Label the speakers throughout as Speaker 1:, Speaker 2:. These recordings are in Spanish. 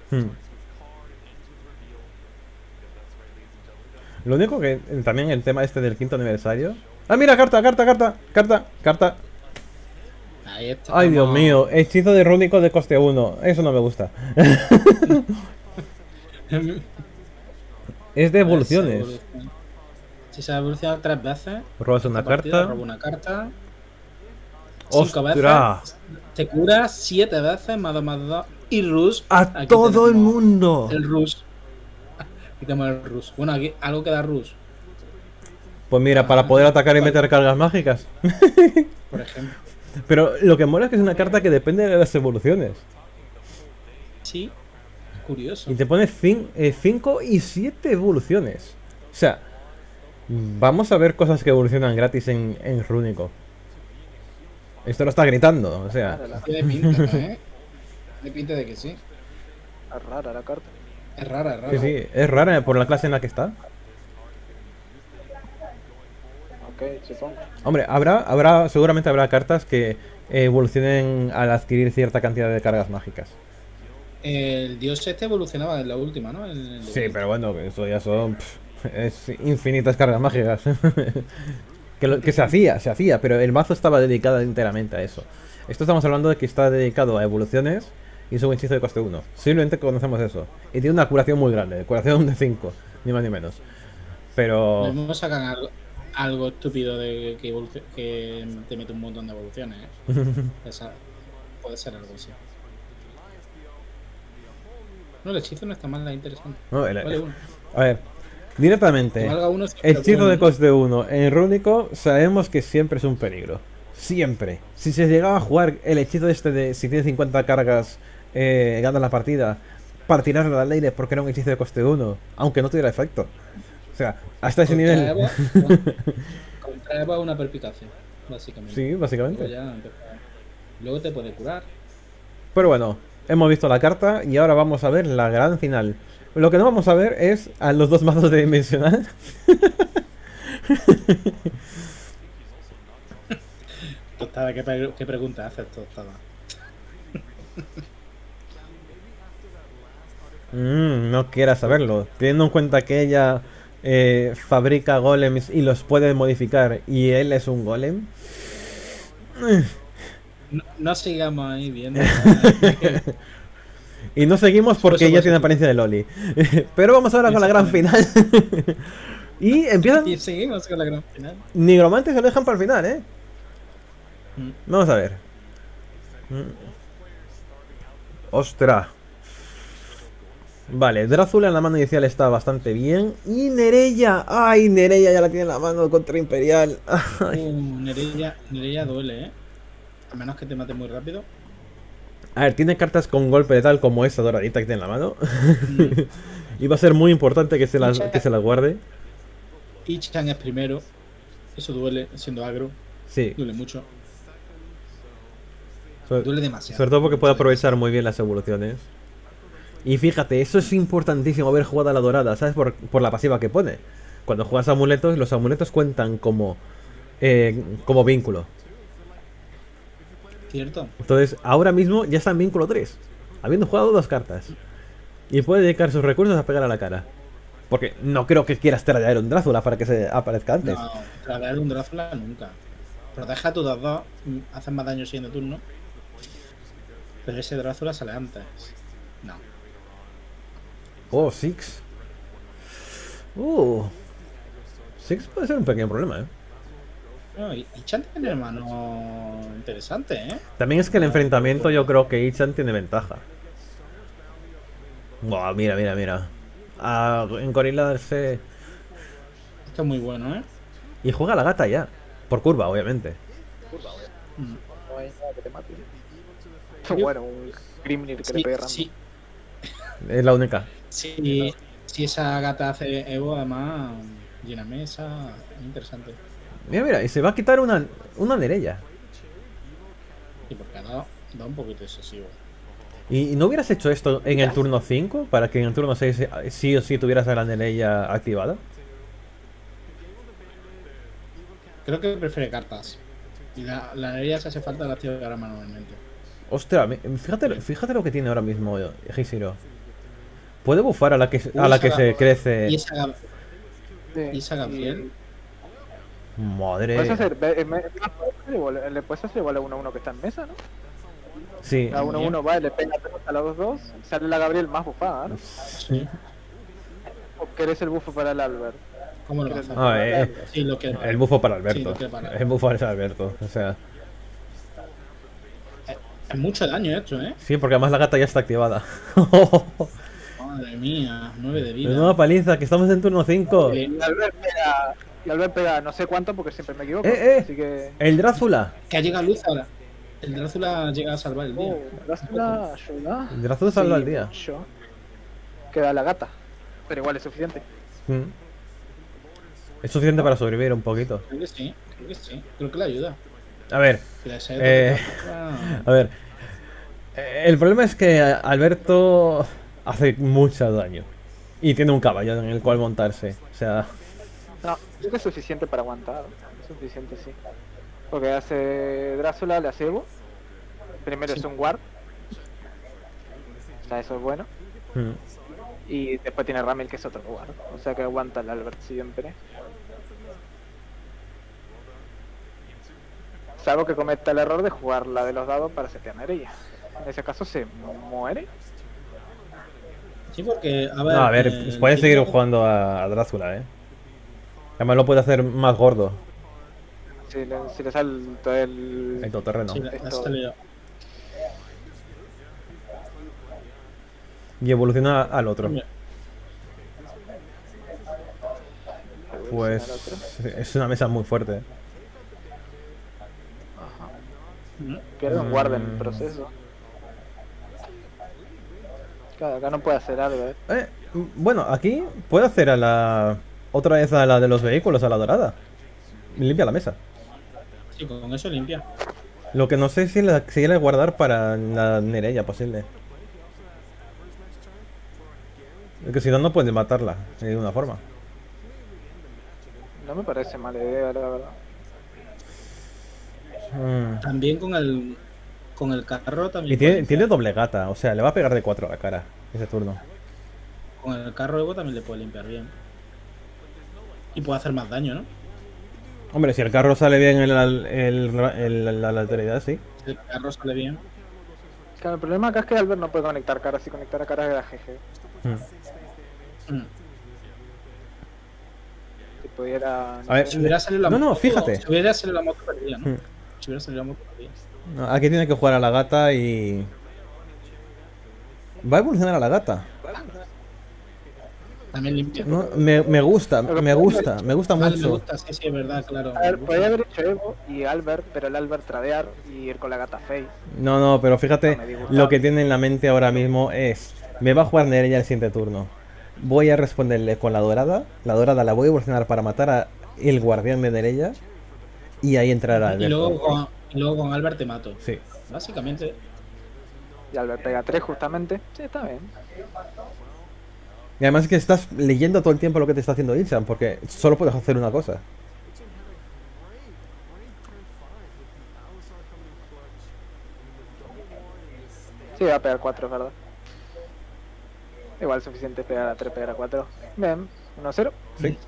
Speaker 1: Hmm. Lo único que también el tema este del quinto aniversario. ¡Ah, mira! ¡Carta, carta, carta! ¡Carta, carta!
Speaker 2: Ahí
Speaker 1: ¡Ay, Dios mío!
Speaker 2: estamos.
Speaker 1: Hechizo de rúnico de coste uno. Eso no me gusta. Es de
Speaker 2: Pues
Speaker 1: evoluciones.
Speaker 2: evoluciona. Si se ha evolucionado 3 veces,
Speaker 1: Robas
Speaker 2: esta
Speaker 1: una
Speaker 2: partida
Speaker 1: carta.
Speaker 2: robo una carta. 5 veces,
Speaker 1: ¡Ostras!
Speaker 2: te curas 7 veces, más 2 y Rush.
Speaker 1: ¡A
Speaker 2: Aquí
Speaker 1: todo el
Speaker 2: tenemos
Speaker 1: mundo!
Speaker 2: el Rush. Aquí tenemos el Rush. Bueno, aquí algo que da Rush.
Speaker 1: Pues mira, para
Speaker 2: Ah,
Speaker 1: poder atacar y meter cargas mágicas.
Speaker 2: por ejemplo.
Speaker 1: Pero lo que mola es que es una carta que depende de las evoluciones.
Speaker 2: Sí,
Speaker 1: Y
Speaker 2: curioso.
Speaker 1: te pone 5 y 7 evoluciones. O sea, vamos a ver cosas que evolucionan gratis en Rúnico. Esto lo está gritando, o sea.
Speaker 3: Rara la,
Speaker 2: Tiene pinta, ¿eh? Tiene pinta de que sí.
Speaker 3: rara la carta.
Speaker 2: Es rara, es
Speaker 1: Sí,
Speaker 2: rara.
Speaker 1: sí, es rara por la clase en la que está.
Speaker 3: Ok, supongo.
Speaker 1: Hombre, seguramente habrá cartas que evolucionen al adquirir cierta cantidad de cargas mágicas.
Speaker 2: El dios este evolucionaba en la última, ¿no? En el de
Speaker 1: Sí,
Speaker 2: vuelta.
Speaker 1: pero bueno, que eso ya son es infinitas cargas mágicas. Que se hacía, pero el mazo estaba dedicado enteramente a eso. Esto estamos hablando de que está dedicado a evoluciones y es un hechizo de coste uno. Simplemente conocemos eso. Y tiene una curación muy grande, curación de 5 ni más ni menos.
Speaker 2: Lo
Speaker 1: Pero
Speaker 2: mismo sacan algo estúpido de que te mete un montón de evoluciones, ¿eh? Esa- puede ser algo así. No, el hechizo no está mal, es interesante.
Speaker 1: no,
Speaker 2: Vale uno.
Speaker 1: a ver,
Speaker 2: Que
Speaker 1: directamente,
Speaker 2: valga uno siempre es
Speaker 1: hechizo
Speaker 2: bueno,
Speaker 1: de
Speaker 2: ¿no?
Speaker 1: coste uno en Rúnico sabemos que siempre es un peligro. Siempre. Si se llegaba a jugar el hechizo este de si tiene 50 cargas, gana la partida, para tirarlo al aire porque era un hechizo de coste uno aunque no tuviera efecto. O sea, hasta ese
Speaker 2: Contra
Speaker 1: nivel.
Speaker 2: Eva, contra Eva una perpicacia, básicamente.
Speaker 1: Sí,
Speaker 2: Luego
Speaker 1: básicamente.
Speaker 2: ya luego te puede curar.
Speaker 1: Pero bueno, hemos visto la carta y ahora vamos a ver la gran final. Lo que no vamos a ver es a los dos mazos de dimensional.
Speaker 2: Tostada, ¿qué pregunta haces, Tostada?
Speaker 1: No quieras saberlo. Teniendo en cuenta que ella fabrica golems y los puede modificar y él es un golem.
Speaker 2: No, no sigamos ahí viendo. ¿Vale?
Speaker 1: Y no seguimos
Speaker 2: Por
Speaker 1: porque
Speaker 2: eso, por
Speaker 1: ella
Speaker 2: eso.
Speaker 1: tiene apariencia de Loli. Pero vamos ahora con la gran final. Y empiezan.
Speaker 2: Y seguimos con la gran final.
Speaker 1: Nigromantes se lo dejan para el final, ¿eh?
Speaker 2: Mm.
Speaker 1: Vamos a ver. Ostras. Vale, Drácula en la mano inicial está bastante bien. Y Nereya. Ay, Nereya ya la tiene en la mano contra Imperial. Ay.
Speaker 2: Nereya duele, ¿eh? A menos que te mate muy rápido.
Speaker 1: A ver, tiene cartas con golpe de tal como esa doradita que tiene en la mano.
Speaker 2: Mm.
Speaker 1: Y va a ser muy importante que se la guarde.
Speaker 2: Ichan es primero. Eso duele, siendo agro.
Speaker 1: Sí.
Speaker 2: Duele mucho.
Speaker 1: Sobre,
Speaker 2: Duele demasiado.
Speaker 1: sobre todo porque puede
Speaker 2: Mucho
Speaker 1: aprovechar muy bien las evoluciones. Y fíjate, eso es importantísimo haber jugado a la dorada, ¿sabes? Por la pasiva que pone. Cuando juegas amuletos, los amuletos cuentan como vínculo.
Speaker 2: ¿Cierto?
Speaker 1: Entonces, ahora mismo ya está en vínculo 3, habiendo jugado dos cartas. Y puede dedicar sus recursos a pegar a la cara. Porque no creo que quieras traer un Drácula para que se aparezca antes.
Speaker 2: No, traer un Drácula nunca. Protege a tus dos, haces más daño siguiente turno. Pero ese Drácula sale antes. No.
Speaker 1: Oh, Six. Six puede ser un pequeño problema, ¿eh?
Speaker 2: No, y Chan tiene hermano interesante, ¿eh?
Speaker 1: También es que el enfrentamiento yo creo que Ichan tiene ventaja. Buah, mira, mira, mira. En Gorilla se...
Speaker 2: Esto es muy bueno, ¿eh?
Speaker 1: Y juega a la gata ya. Por curva, obviamente.
Speaker 2: Mm.
Speaker 3: No hay nada que te mate.
Speaker 2: Yo-
Speaker 3: Bueno, un Grimnir que le
Speaker 2: Sí,
Speaker 3: pegue random.
Speaker 2: sí,
Speaker 1: Es la única.
Speaker 2: sí, si esa gata hace Evo, además, llena mesa, es interesante.
Speaker 1: Mira, mira, y se va a quitar una Nerella.
Speaker 2: Y porque da un poquito excesivo.
Speaker 1: ¿Y no hubieras hecho esto en el turno 5? Para que en el turno 6 sí o sí tuvieras a la Nerella activada.
Speaker 2: Creo que prefiere cartas. Y la nerea se hace falta la activará manualmente.
Speaker 1: Ostras, fíjate lo que tiene ahora mismo Hishiro. puede bufar a la que se crece.
Speaker 2: Y esa, Gab-
Speaker 3: Sí.
Speaker 2: y esa Gabriel.
Speaker 1: Madre.
Speaker 3: Puedes hacer, le puedes hacer igual a 1-1 que está en mesa, ¿no?
Speaker 1: Sí.
Speaker 3: A 1-1 va y le pega a los dos, sale la Gabriel más bufada, ¿no?
Speaker 2: Sí.
Speaker 3: ¿O querés el bufo para el Albert?
Speaker 2: ¿Cómo lo hace?
Speaker 1: Ah,
Speaker 2: Sí, lo que
Speaker 1: El bufo para
Speaker 2: Sí,
Speaker 1: Alberto.
Speaker 2: lo que para-
Speaker 1: El bufo es Alberto. O sea,
Speaker 2: Es mucho daño esto, ¿eh?
Speaker 1: sí, porque además la gata ya está activada.
Speaker 2: Madre mía, 9 de
Speaker 1: De
Speaker 2: vida.
Speaker 1: nueva paliza, que estamos en turno 5.
Speaker 3: Y Albert pega no sé cuánto porque siempre me equivoco.
Speaker 1: ¡Eh!
Speaker 3: Así que.
Speaker 1: El Drácula.
Speaker 2: Que ha llegado luz ahora. El Drácula llega a salvar el día.
Speaker 3: Drácula ayuda.
Speaker 1: El Drácula salva el día.
Speaker 3: mucho. Queda la gata. Pero igual es suficiente.
Speaker 1: Mm. Es suficiente para sobrevivir un poquito.
Speaker 2: Creo que sí, creo que sí. Creo que le ayuda.
Speaker 1: A ver,
Speaker 2: Que le
Speaker 1: Eh, a ver. El problema es que Alberto hace mucho daño. Y tiene un caballo en el cual montarse. O sea,
Speaker 3: No, creo que es suficiente para aguantar. Es suficiente, sí. Porque hace Drácula, le hace Evo. Primero
Speaker 2: Sí.
Speaker 3: es un Ward. O sea, eso es bueno.
Speaker 1: mm.
Speaker 3: Y después tiene Ramil, que es otro Ward. O sea que aguanta el Albert siempre. Salvo que cometa el error de jugar la de los dados para setear ella. En ese caso se muere.
Speaker 2: Sí, porque, a ver.
Speaker 1: No, a ver, puede
Speaker 2: el
Speaker 1: seguir
Speaker 2: tipo-
Speaker 1: jugando a Drácula, Además lo puede hacer más gordo.
Speaker 3: Si le sale todo el.
Speaker 1: El todoterreno.
Speaker 2: Sí, le ha
Speaker 3: Esto-
Speaker 2: salido.
Speaker 1: Y evoluciona al otro.
Speaker 2: Mira,
Speaker 1: Pues es una mesa muy fuerte.
Speaker 2: ¿no?
Speaker 3: Pierde un Ward en el proceso. Claro, acá no puede hacer algo,
Speaker 1: Bueno, aquí puede hacer a la... Otra vez a la de los vehículos, a la dorada. Limpia la mesa.
Speaker 2: Sí, con eso limpia.
Speaker 1: Lo que no sé si la si quiere guardar para la Nereia posible. Es que si no, no puede matarla de ninguna forma.
Speaker 3: No me parece mala idea, la verdad.
Speaker 2: También con el carro también.
Speaker 1: Y tiene doble gata, o sea, le va a pegar de 4 a la cara ese turno.
Speaker 2: Con el carro Evo también le puede limpiar bien. Y puede hacer más daño, ¿no?
Speaker 1: Hombre, si el carro sale bien en la lateralidad, sí.
Speaker 2: Si el carro sale bien.
Speaker 3: Claro, el problema acá es que Albert no puede conectar caras. Si conectara caras era GG.
Speaker 1: Mm.
Speaker 2: Mm.
Speaker 3: Si pudiera.
Speaker 1: A ver,
Speaker 2: Si hubiera salido la
Speaker 1: no,
Speaker 2: moto.
Speaker 1: no, fíjate.
Speaker 2: Si hubiera salido la moto, perdía, ¿no?
Speaker 1: Mm.
Speaker 2: Si hubiera salido la moto, perdía.
Speaker 1: No, aquí tiene que jugar a la gata y... Va a evolucionar a la gata.
Speaker 2: También limpia.
Speaker 1: No, me gusta
Speaker 2: Vale, me
Speaker 1: mucho.
Speaker 2: gusta, sí, sí, es verdad, claro.
Speaker 3: A ver, podría haber hecho Evo y Albert, pero el Albert tradear y ir con la gata face.
Speaker 1: No, pero fíjate,
Speaker 3: No me disgusta.
Speaker 1: lo que tiene en la mente ahora mismo es... Me va a jugar Nereia el siguiente turno. Voy a responderle con la dorada. La dorada la voy a evolucionar para matar a el guardián de Nereia. Y ahí entrará
Speaker 2: Y luego,
Speaker 1: Alberto.
Speaker 2: y luego con Albert te mato.
Speaker 1: Sí.
Speaker 2: Básicamente,
Speaker 3: Y Albert pega 3 justamente. Sí, está bien.
Speaker 1: Y además es que estás leyendo todo el tiempo lo que te está haciendo Ilsan, porque solo puedes hacer una cosa.
Speaker 3: Sí, va a pegar 4, es verdad. Igual suficiente pegar a 3, pegar a 4. Bien, 1-0.
Speaker 1: Sí.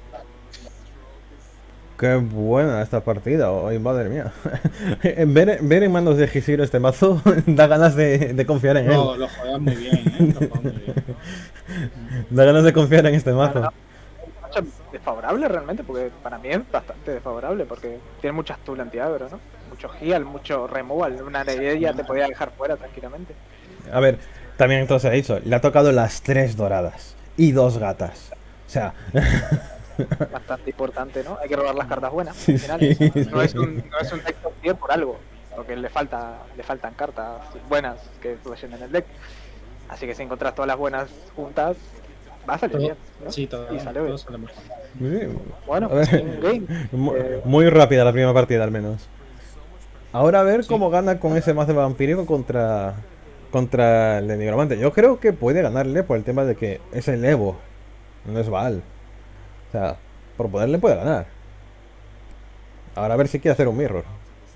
Speaker 1: Qué buena esta partida, ay madre mía. ver en manos de Gisiro este mazo da ganas de confiar en él.
Speaker 2: lo juegas muy bien, ¿eh? Lo juegas muy bien.
Speaker 1: Da ganas de confiar en este mazo.
Speaker 3: Macho, desfavorable realmente, porque para mí es bastante desfavorable, porque tiene muchas tool anti-agro, ¿no? Mucho heal, mucho removal. Una ya te podía dejar fuera tranquilamente.
Speaker 1: A ver, también entonces ha dicho, le ha tocado las 3 doradas y 2 gatas. O sea,
Speaker 3: Bastante importante, ¿no? Hay que robar las cartas buenas.
Speaker 1: Sí,
Speaker 3: Al final.
Speaker 1: sí,
Speaker 3: No es
Speaker 1: sí.
Speaker 3: un deck top tier por algo, porque le faltan cartas buenas que vayan en el deck. Así que si encontrás todas las buenas juntas, va a salir
Speaker 2: Todo-
Speaker 3: bien, ¿no?
Speaker 2: Sí, todo,
Speaker 3: Y sale
Speaker 2: todo
Speaker 3: bien.
Speaker 2: sale mejor.
Speaker 3: Bueno,
Speaker 1: A ver,
Speaker 3: pues, un game.
Speaker 1: muy rápida la primera partida al menos. Ahora a ver cómo gana con ese mazo vampírico contra el de Nigromante. Yo creo que puede ganarle por el tema de que es el Evo, no es Val. O sea, por poder le puede ganar. Ahora a ver si quiere hacer un mirror.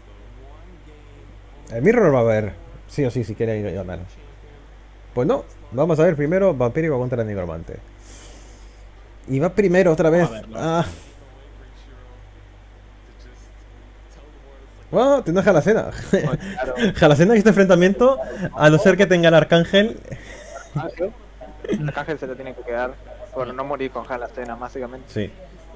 Speaker 1: El mirror va a ver, sí o sí, si quiere ir a ganar. Pues no, Vamos a ver primero Vampírico contra Nigromante. Y va primero otra vez.
Speaker 2: Vamos a verlo.
Speaker 1: Ah. Bueno, tiene Jalacena.
Speaker 3: Pues, claro.
Speaker 1: Jalacena en este enfrentamiento, a no ser que tenga el Arcángel.
Speaker 3: Arcángel se le tiene que quedar por no morir con Jalacena, básicamente.
Speaker 1: Sí.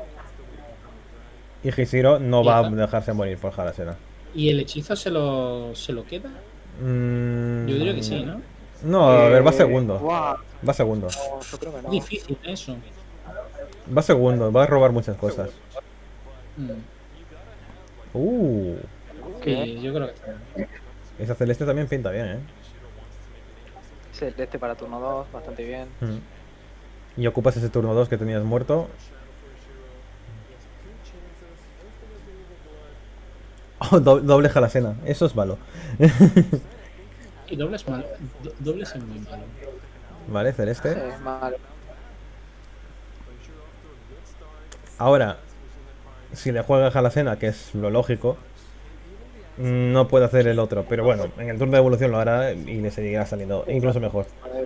Speaker 1: Y Hishiro no
Speaker 2: ¿Y
Speaker 1: va a
Speaker 2: esa?
Speaker 1: dejarse morir por Jalacena.
Speaker 2: ¿Y el hechizo se lo queda? Yo diría que sí, ¿no?
Speaker 1: No, a ver, va segundo.
Speaker 3: Guau,
Speaker 1: Va segundo.
Speaker 3: no, yo creo que no.
Speaker 2: Es difícil eso.
Speaker 1: Va segundo, va a robar muchas cosas.
Speaker 2: Mm.
Speaker 1: Uh,
Speaker 2: Sí, yo creo que sí.
Speaker 1: esa celeste también pinta bien, ¿eh?
Speaker 3: Celeste para turno 2, bastante bien.
Speaker 1: Y ocupas ese turno 2 que tenías muerto. Oh, doble Jalacena, eso es malo.
Speaker 2: Y doble es mal. Doble es muy malo.
Speaker 1: Vale, celeste.
Speaker 3: Es malo.
Speaker 1: Ahora, si le juega Jalacena, que es lo lógico, no puede hacer el otro. Pero bueno, en el turno de evolución lo hará y le seguirá saliendo incluso mejor.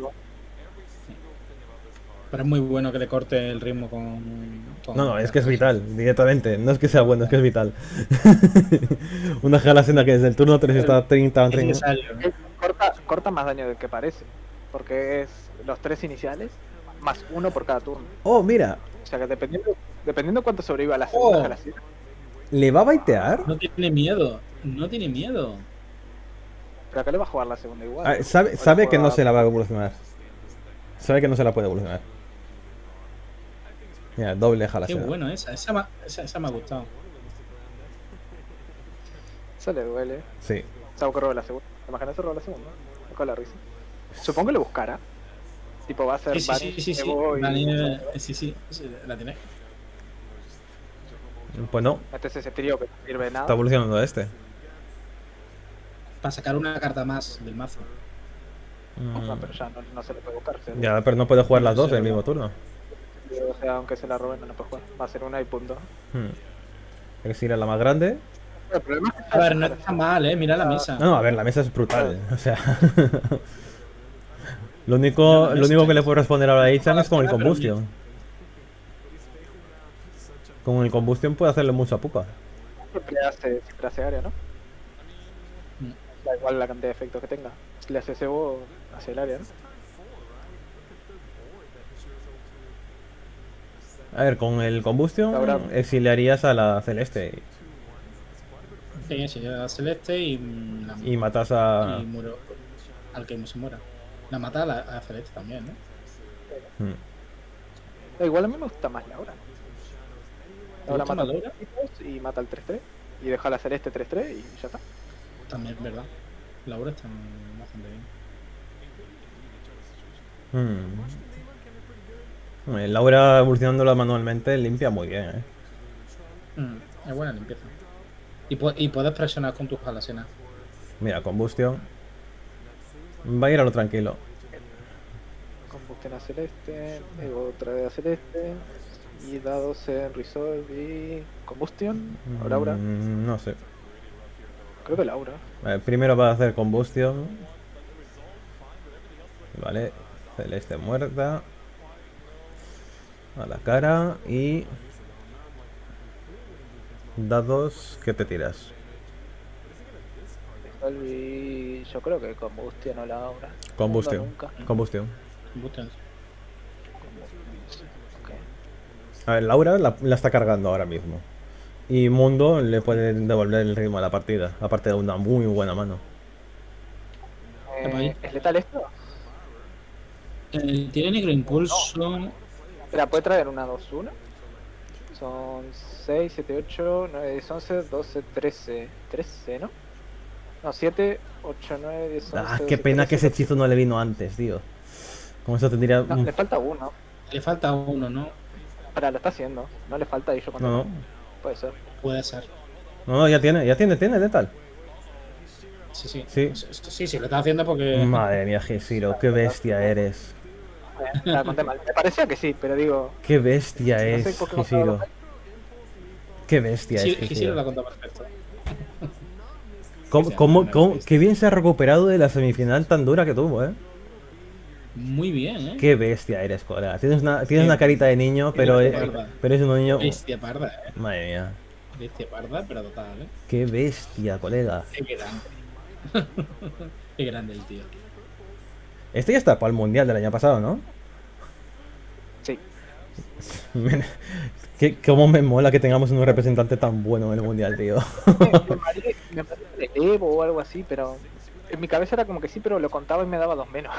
Speaker 2: Pero es muy bueno que le corte el ritmo con
Speaker 1: No, es que es vital, directamente. No es que sea bueno, es que es vital. Una Jalacena que desde el turno 3 está 30,
Speaker 2: Es
Speaker 1: 30.
Speaker 2: necesario.
Speaker 3: Corta más daño del que parece. Porque es los 3 iniciales más 1 por cada turno.
Speaker 1: Oh, mira,
Speaker 3: O sea que dependiendo cuánto sobreviva la
Speaker 2: Oh.
Speaker 3: segunda Jalacena.
Speaker 1: ¿le va a baitear?
Speaker 2: No tiene miedo. No tiene miedo.
Speaker 3: Pero acá le va a jugar la segunda igual.
Speaker 1: Ah,
Speaker 3: ¿no?
Speaker 1: sabe que no
Speaker 3: Juega-
Speaker 1: se la va a evolucionar. Sabe que no se la puede evolucionar. Mira, doble
Speaker 2: Qué
Speaker 1: Jalacena.
Speaker 2: bueno esa. Esa me ha gustado.
Speaker 3: Eso le duele.
Speaker 1: Sí.
Speaker 3: Sabe que roba la segunda. Imagínate roba la segunda. Con la risa. Supongo que lo buscará. Tipo, va a ser
Speaker 2: Sí.
Speaker 3: Evo y
Speaker 2: Sí, la tiene.
Speaker 1: Pues no,
Speaker 3: metes ese trío que no sirve de nada.
Speaker 1: está evolucionando a este.
Speaker 2: Para sacar una carta más del mazo.
Speaker 3: No, pero ya no se le puede buscar.
Speaker 1: Ya, pero no puede jugar las
Speaker 2: No
Speaker 1: dos
Speaker 2: sé,
Speaker 1: en el mismo
Speaker 2: ¿no?
Speaker 1: turno.
Speaker 3: O sea, aunque se la roben, no puede jugar. Va a ser una y punto.
Speaker 1: Hay que ir a la más grande.
Speaker 3: El problema es que
Speaker 2: A ver, no está mal, mira la mesa.
Speaker 1: No, a ver, la mesa es brutal. O sea. lo único que le puedo responder ahora a Ichan es con el Combustion. Con el Combustion puede hacerle mucho a Pupa.
Speaker 3: siempre hace área, ¿no? Da igual la cantidad de efectos que tenga. Si le hace cebo, hace el área, ¿no?
Speaker 1: A ver, con el Combustion
Speaker 3: Ahora-
Speaker 1: exiliarías a la Celeste
Speaker 2: Sí, sí, la celeste y
Speaker 1: y matas a.
Speaker 2: y muero al que se muera. La mata a celeste también, ¿no?
Speaker 3: Da igual, a mí me gusta más Laura. Laura
Speaker 2: gusta
Speaker 3: mata
Speaker 2: más Laura?
Speaker 3: a tipos y mata al 3-3. Y deja la celeste 3-3 y ya está.
Speaker 2: También es verdad. Laura está bastante bien.
Speaker 1: Laura evolucionándola manualmente limpia muy bien, ¿eh?
Speaker 2: Es buena limpieza. Y puedes presionar con tus Jalacenas.
Speaker 1: Mira, Combustion. Va a ir a lo tranquilo.
Speaker 3: Combustión a celeste, Evo otra vez a celeste. Y dados en Resolve y Combustion. O Laura.
Speaker 1: No sé.
Speaker 3: Creo que Laura.
Speaker 1: Primero va a hacer Combustion. Vale. Celeste muerta. A la cara y. Dados, ¿qué te tiras?
Speaker 3: Resolve y yo creo que Combustion o Laura.
Speaker 1: Combustion.
Speaker 3: Nunca.
Speaker 1: Combustion.
Speaker 2: Buttons.
Speaker 3: Ok.
Speaker 1: A ver, Laura la está cargando ahora mismo. Y Mundo le puede devolver el ritmo a la partida. Aparte de una muy buena mano.
Speaker 2: ahí.
Speaker 3: ¿Es letal esto?
Speaker 2: Tiene negro impulso.
Speaker 3: Espera, ¿puede traer una 2-1? Son 6, 7, 8, 9, 10, 11, 12, 13. 13, ¿no? No, 7, 8, 9, 10, 11.
Speaker 1: Ah, qué pena que ese hechizo no le vino antes, tío. Como eso tendría.
Speaker 3: No, le falta uno.
Speaker 2: Le falta uno, ¿no?
Speaker 3: Espera, lo está haciendo. No le falta y yo cuando.
Speaker 1: No,
Speaker 3: Puede ser.
Speaker 2: Puede ser.
Speaker 1: no, tiene letal.
Speaker 2: Sí.
Speaker 1: Sí.
Speaker 2: Sí, lo está haciendo porque.
Speaker 1: Madre mía, Hishiro, qué bestia eres.
Speaker 3: La conté mal. Me parecía que sí, pero digo.
Speaker 1: Qué bestia
Speaker 3: No sé
Speaker 1: es,
Speaker 3: por qué no
Speaker 1: Hishiro.
Speaker 3: estaba-
Speaker 1: Qué bestia
Speaker 2: Sí,
Speaker 1: es,
Speaker 2: sí, lo ha
Speaker 1: Hishiro.
Speaker 2: contado perfecto.
Speaker 1: Qué bien se ha recuperado de la semifinal tan dura que tuvo, eh?
Speaker 2: Muy bien, ¿eh?
Speaker 1: Qué bestia eres, colega. Tienes una carita de niño, pero,
Speaker 2: parda.
Speaker 1: pero es un niño...
Speaker 2: Bestia parda, ¿eh?
Speaker 1: Madre mía.
Speaker 2: Bestia parda, pero total, ¿eh?
Speaker 1: Qué bestia, colega.
Speaker 2: Qué grande. Qué grande el tío.
Speaker 1: Este ya está para el mundial del año pasado, ¿no?
Speaker 3: Sí.
Speaker 1: ¿Cómo me mola que tengamos un representante tan bueno en el mundial, tío?
Speaker 3: Me parece de Evo o algo así, pero en mi cabeza era como que sí, pero lo contaba y me daba 2 menos.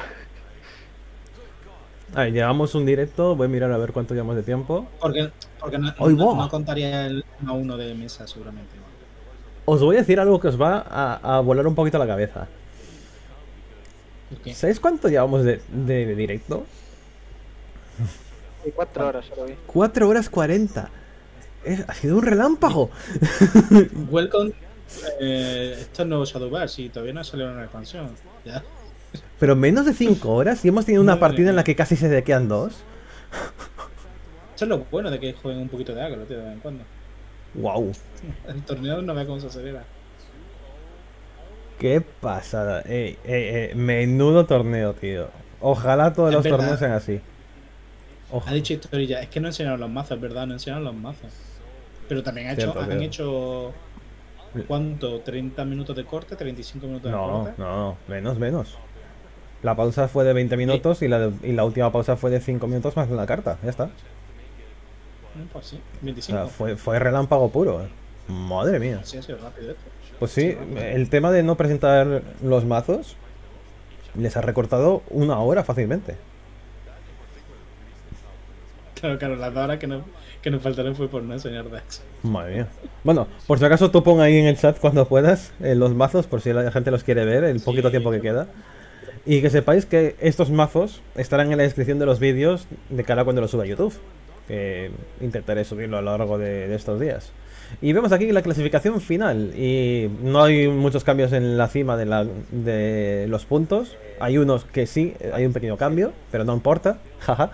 Speaker 1: A ver, llevamos un directo, voy a mirar a ver cuánto llevamos de tiempo.
Speaker 2: Porque
Speaker 1: ¡Ay, va!
Speaker 2: no contaría el 1-1 de mesa, seguramente.
Speaker 1: Os voy a decir algo que os va a volar un poquito la cabeza.
Speaker 2: ¿Qué?
Speaker 1: ¿Sabéis cuánto llevamos de directo?
Speaker 3: 4 horas ya lo vi.
Speaker 1: 4 horas 40. Ha sido un relámpago.
Speaker 2: Welcome. Esto es nuevo Shadowbar, si todavía no salió una expansión. Ya.
Speaker 1: Pero menos de 5 horas y hemos tenido una
Speaker 2: Madre
Speaker 1: partida en la
Speaker 2: mía.
Speaker 1: que casi se dequean 2.
Speaker 2: Esto es lo bueno de que jueguen un poquito de agro, tío, de vez en cuando.
Speaker 1: Wow.
Speaker 2: El torneo no ve cómo se acelera.
Speaker 1: Qué pasada. Menudo torneo, tío. Ojalá todos
Speaker 2: Es
Speaker 1: los
Speaker 2: verdad.
Speaker 1: torneos sean así.
Speaker 2: Ha dicho Historia, es que no enseñaron los mazos, es verdad, no enseñaron los mazos. Pero también
Speaker 1: Cierto,
Speaker 2: han
Speaker 1: cierto.
Speaker 2: hecho. ¿Cuánto? ¿30 minutos de corte? ¿35 minutos de
Speaker 1: No,
Speaker 2: corte?
Speaker 1: no, menos. La pausa fue de 20 minutos y la última pausa fue de 5 minutos más la carta. Ya está.
Speaker 2: Pues sí,
Speaker 1: O
Speaker 2: 25.
Speaker 1: sea, fue relámpago puro. Madre mía.
Speaker 2: Sí, ha sido rápido esto.
Speaker 1: Pues sí, el tema de no presentar los mazos les ha recortado 1 hora fácilmente.
Speaker 2: Claro, las 2 horas que nos faltaron fue por no enseñar decks.
Speaker 1: Madre mía. Bueno, por si acaso tú pon ahí en el chat cuando puedas los mazos, por si la gente los quiere ver, el poquito tiempo que queda. Y que sepáis que estos mazos estarán en la descripción de los vídeos de cara a cuando los suba a YouTube. Que intentaré subirlo a lo largo de estos días. Y vemos aquí la clasificación final. Y no hay muchos cambios en la cima de los puntos. Hay unos que sí, hay un pequeño cambio, pero no importa. Jaja.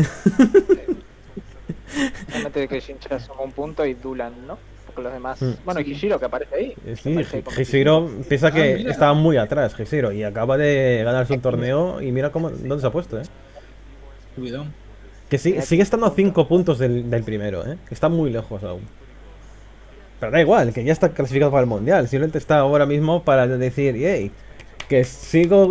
Speaker 3: Solamente que Shincha suma un punto y Dulan, ¿no? Porque los demás.
Speaker 1: Mm.
Speaker 3: Bueno, y Hishiro que aparece ahí.
Speaker 1: Sí,
Speaker 3: Aparece ahí con
Speaker 1: Hishiro piensa que
Speaker 2: mira.
Speaker 1: estaba muy atrás, Hishiro, y acaba de ganarse un torneo y mira dónde se ha puesto,
Speaker 2: Cuidado.
Speaker 1: Que sí, sigue estando a 5 puntos del primero, que está muy lejos aún. Pero da igual, que ya está clasificado para el mundial, simplemente está ahora mismo para decir, hey, que sigo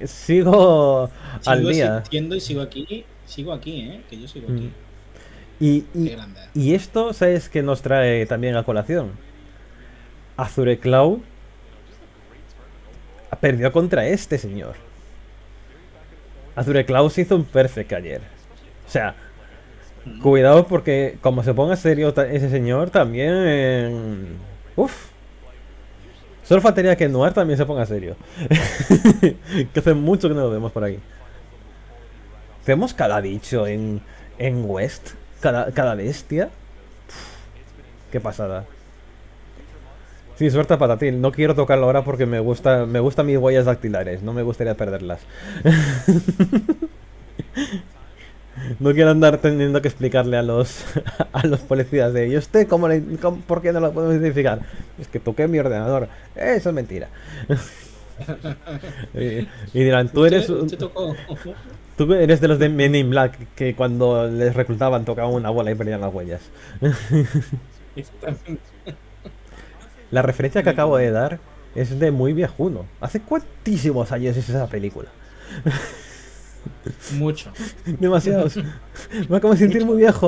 Speaker 1: al día.
Speaker 2: Sigo y sigo aquí, que yo sigo aquí.
Speaker 1: Y
Speaker 2: Qué grande.
Speaker 1: y esto, ¿sabes qué nos trae también a colación? Azureclau perdió contra este señor. Azureclau se hizo un perfect ayer. O sea, cuidado porque como se ponga serio ese señor también... Uf. Solo faltaría que Noir también se ponga serio. Que hace mucho que no lo vemos por ahí. Vemos cada bicho en West. Cada bestia. Qué pasada. Sí, suerte para ti. No quiero tocarlo ahora porque me gustan mis huellas dactilares. No me gustaría perderlas. No quiero andar teniendo que explicarle a los policías de ellos. ¿Por qué no lo puedo identificar? Es que toqué mi ordenador. Eso es mentira. y dirán, tú eres de los de Men in Black que cuando les reclutaban tocaban una bola y perdían las huellas. La referencia que acabo de dar es de muy viejuno. ¿Hace cuantísimos años es esa película?
Speaker 2: Mucho.
Speaker 1: Demasiados. Me acabo de sentir muy viejo.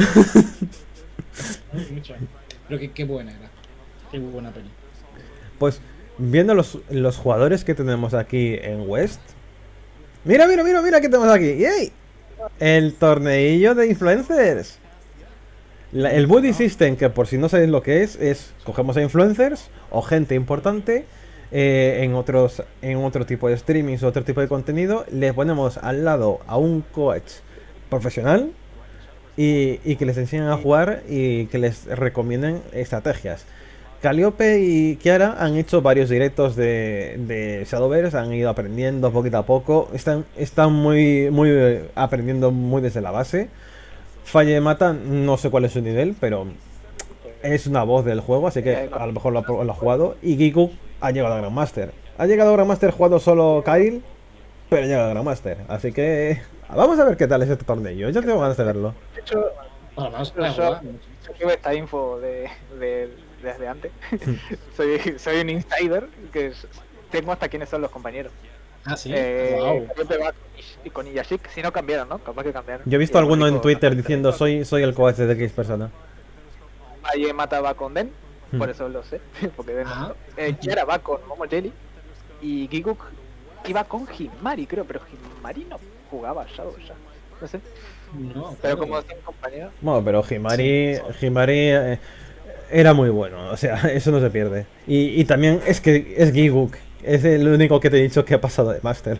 Speaker 2: Mucho. Pero qué buena era. Qué buena peli.
Speaker 1: Pues viendo los jugadores que tenemos aquí en West. Mira que tenemos aquí. ¡Yay! El torneillo de influencers. El Buddy System, que por si no sabéis lo que es cogemos a influencers o gente importante en otro tipo de streamings o otro tipo de contenido, les ponemos al lado a un coach profesional y que les enseñen a jugar y que les recomienden estrategias. Calliope y Kiara han hecho varios directos de Shadowverse, han ido aprendiendo poquito a poco, están muy aprendiendo muy desde la base. Falle Mata, no sé cuál es su nivel, pero es una voz del juego, así que a lo mejor lo ha jugado. Y Giku ha llegado a Grandmaster. Ha llegado a Grandmaster jugando solo Kyle, pero llega a Grandmaster. Así que vamos a ver qué tal es este torneo. Yo tengo ganas de verlo.
Speaker 3: De hecho,
Speaker 2: Bueno, vamos a
Speaker 3: yo,
Speaker 2: jugar.
Speaker 3: yo tuve esta info desde antes. soy un insider tengo hasta quiénes son los compañeros.
Speaker 2: Ah, sí. Wow.
Speaker 3: Coyote va con Iyashik, si no cambiaron, ¿no? Capaz que cambiaron.
Speaker 1: Yo he visto
Speaker 3: Y
Speaker 1: a alguno en
Speaker 3: Rico
Speaker 1: Twitter
Speaker 3: también
Speaker 1: diciendo
Speaker 3: también.
Speaker 1: soy el coach de X persona.
Speaker 3: Aye Mata va con Den,
Speaker 1: Hmm.
Speaker 3: por eso lo sé, porque Den
Speaker 2: Ah.
Speaker 3: no. Kiara va con Momo Jelly y Giguk iba con Himari, creo, pero Himari no jugaba Shadow ya. No sé.
Speaker 2: No,
Speaker 3: Pero
Speaker 2: claro.
Speaker 3: como son compañeros.
Speaker 1: Bueno, pero Himari era muy bueno, o sea, eso no se pierde. Y también es que es Giguk, es el único que te he dicho que ha pasado de Master.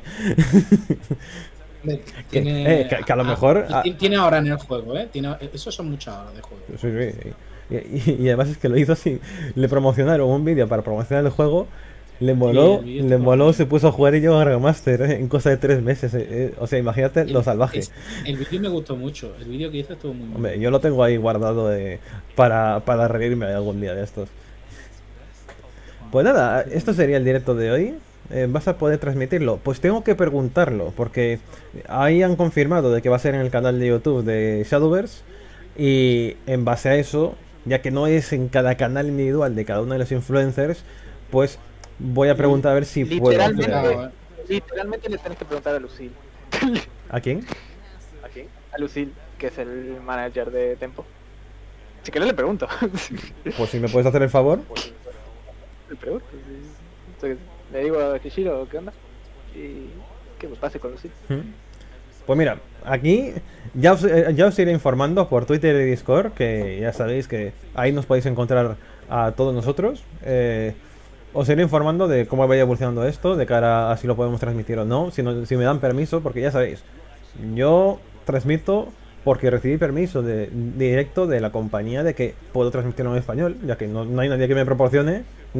Speaker 2: Tiene,
Speaker 1: que a lo mejor-
Speaker 2: tiene ahora en el juego, ¿eh? Eso son muchas horas de juego.
Speaker 1: Sí, sí. Y además es que lo hizo así. Le promocionaron un vídeo para promocionar el juego. Le moló,
Speaker 2: el vídeo
Speaker 1: le
Speaker 2: está
Speaker 1: moló,
Speaker 2: guapo.
Speaker 1: se puso a jugar y llegó a Grandmaster en cosa de 3 meses. O sea, imagínate lo salvaje.
Speaker 2: El vídeo me gustó mucho. El vídeo que hizo estuvo muy
Speaker 1: Hombre,
Speaker 2: bien.
Speaker 1: yo lo tengo ahí guardado para reírme algún día de estos. Pues nada, esto sería el directo de hoy. ¿Vas a poder transmitirlo? Pues tengo que preguntarlo, porque ahí han confirmado de que va a ser en el canal de YouTube de Shadowverse. Y en base a eso, ya que no es en cada canal individual de cada uno de los influencers, pues voy a preguntar a ver si puedo
Speaker 3: Literalmente,
Speaker 1: hacer.
Speaker 3: literalmente le tenés que preguntar a Lucille.
Speaker 1: ¿A quién?
Speaker 3: ¿A quién? A Lucille, que es el manager de Tempo. Si querés le pregunto.
Speaker 1: Pues si me puedes hacer el favor.
Speaker 3: Le pregunto. Entonces, le digo a Kishiro, ¿qué onda? Y que me pase con Lucille.
Speaker 1: Pues mira, aquí ya os iré informando por Twitter y Discord, que ya sabéis que ahí nos podéis encontrar a todos nosotros. Os iré informando de cómo vaya evolucionando esto, de cara a si lo podemos transmitir o no, si me dan permiso, porque ya sabéis, yo transmito porque recibí permiso directo de la compañía de que puedo transmitirlo en español, ya que no hay nadie que me promocione,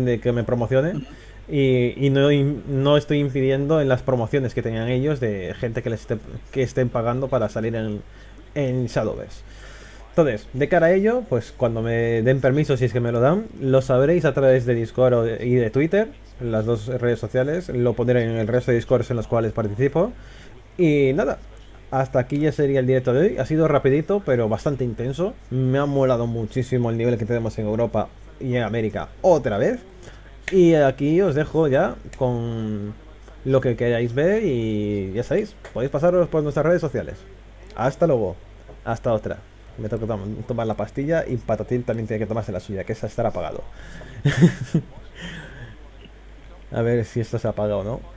Speaker 1: y no estoy impidiendo en las promociones que tengan ellos de gente que estén pagando para salir en Shadowverse. Entonces, de cara a ello, pues cuando me den permiso, si es que me lo dan, lo sabréis a través de Discord y de Twitter, las dos redes sociales, lo pondré en el resto de Discords en los cuales participo. Y nada, hasta aquí ya sería el directo de hoy. Ha sido rapidito, pero bastante intenso. Me ha molado muchísimo el nivel que tenemos en Europa y en América otra vez. Y aquí os dejo ya con lo que queráis ver y ya sabéis, podéis pasaros por nuestras redes sociales. Hasta luego, hasta otra. Me tengo que tomar la pastilla y Patatín también tiene que tomarse la suya, que esa estará apagado. A ver si esto se apaga o no.